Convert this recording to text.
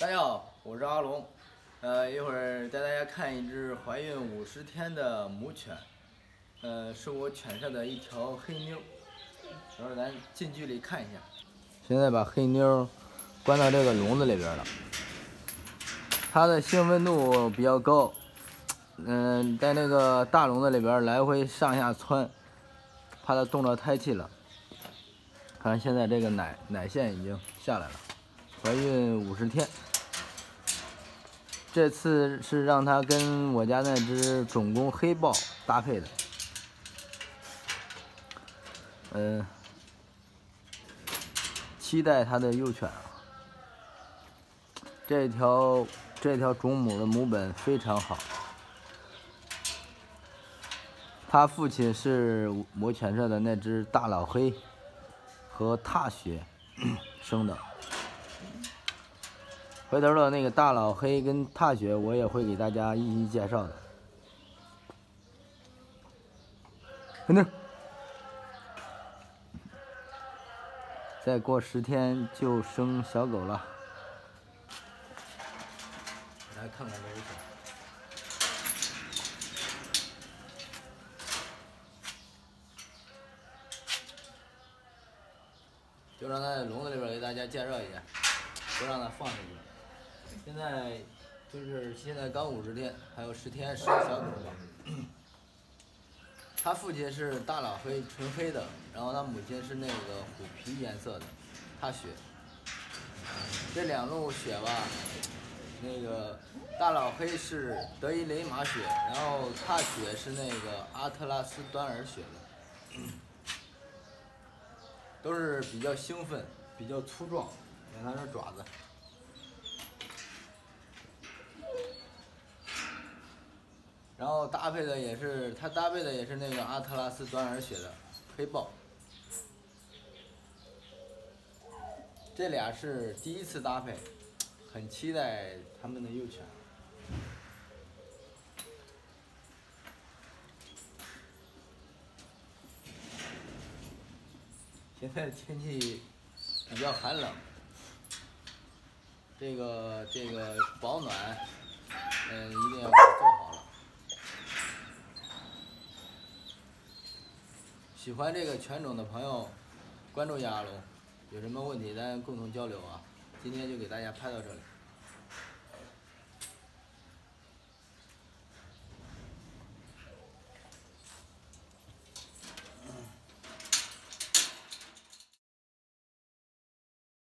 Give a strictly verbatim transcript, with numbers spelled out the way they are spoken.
大家好，我是阿龙，呃，一会儿带大家看一只怀孕五十天的母犬，呃，是我犬舍的一条黑妞，然后咱近距离看一下。现在把黑妞关到这个笼子里边了，它的兴奋度比较高，嗯、呃，在那个大笼子里边来回上下窜，怕它冻着胎气了。看现在这个奶奶线已经下来了，怀孕五十天。这次是让它跟我家那只种公黑豹搭配的，嗯、呃，期待它的幼犬啊。这条这条种母的母本非常好，它父亲是我犬舍的那只大老黑和踏雪生的。回头的那个大老黑跟踏雪，我也会给大家一一介绍的。黑妞，再过十天就生小狗了。来看看这一下，就让它在笼子里边给大家介绍一下，不让它放出去。现在就是现在刚五十天，还有十天生小狗吧。他父亲是大老黑纯黑的，然后他母亲是那个虎皮颜色的踏雪。这两路雪吧，那个大老黑是德伊雷马雪，然后踏雪是那个阿特拉斯端耳雪的，都是比较兴奋，比较粗壮。你看它这爪子。然后搭配的也是，它搭配的也是那个阿特拉斯端耳雪的黑豹。这俩是第一次搭配，很期待他们的幼犬。现在天气比较寒冷，这个这个保暖，嗯，一定要给它做好了。喜欢这个犬种的朋友，关注一下阿龙，有什么问题咱共同交流啊。今天就给大家拍到这里。